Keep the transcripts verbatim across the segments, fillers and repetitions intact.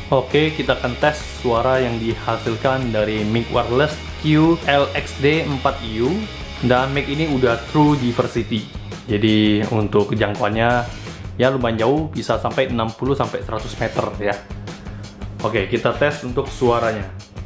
Oke, kita akan tes suara yang dihasilkan dari mic wireless Q L X D empat U, dan mic ini udah True Diversity. Jadi untuk kejangkauannya ya lumayan jauh, bisa sampai enam puluh sampai seratus meter ya. Oke, kita tes untuk suaranya.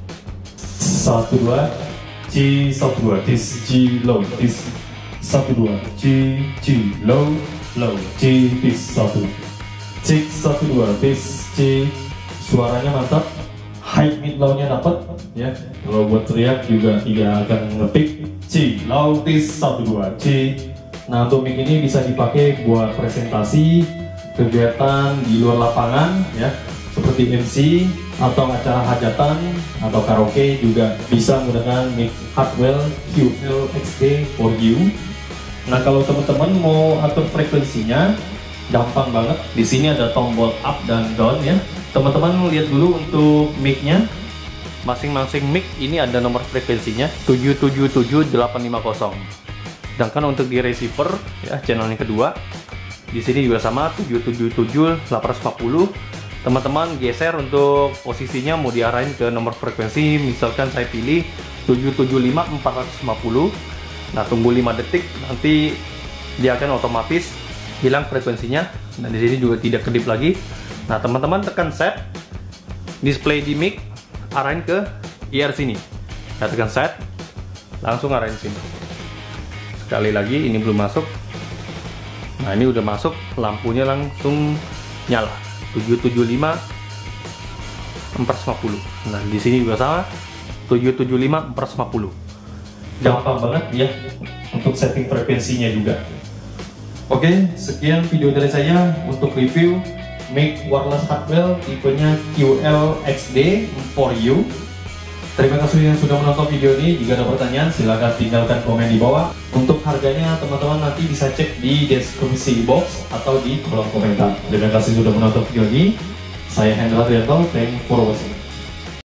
Satu dua C satu dua this G low this satu dua G G low low G this satu C satu dua this G. Suaranya mantap, high mid low nya dapat ya. Kalau buat teriak juga tidak akan ngepick. C low this satu dua C. Nah, untuk mic ini bisa dipakai buat presentasi, kegiatan di luar lapangan ya, seperti M C atau acara hajatan atau karaoke, juga bisa menggunakan mic Hartwell Q L X D empat U. Nah, kalau teman-teman mau atur frekuensinya gampang banget. Di sini ada tombol up dan down ya. Teman-teman lihat dulu untuk mic-nya. Masing-masing mic ini ada nomor frekuensinya tujuh tujuh tujuh delapan lima nol. Sedangkan untuk di receiver ya, channel yang kedua, di sini juga sama tujuh tujuh tujuh delapan empat nol. Teman-teman geser untuk posisinya mau diarahin ke nomor frekuensi, misalkan saya pilih tujuh tujuh lima empat lima nol. Nah, tunggu lima detik, nanti dia akan otomatis hilang frekuensinya, dan di sini juga tidak kedip lagi. Nah, teman-teman tekan set, display di mic, arahin ke ear sini. Nah, tekan set, langsung arahin sini. Sekali lagi, ini belum masuk. Nah, ini udah masuk, lampunya langsung nyala. tujuh tujuh lima empat lima nol. Nah, di sini juga sama, tujuh tujuh lima empat lima nol. Gampang banget ya untuk setting frekuensinya juga. Oke, sekian video dari saya untuk review mic wireless Hartwell tipenya Q L X D empat U. Terima kasih yang sudah menonton video ini. Jika ada pertanyaan, silahkan tinggalkan komen di bawah. Untuk harganya, teman-teman nanti bisa cek di deskripsi box atau di kolom komentar. Terima kasih sudah menonton video ini. Saya Hendra Trianto, thank you for watching.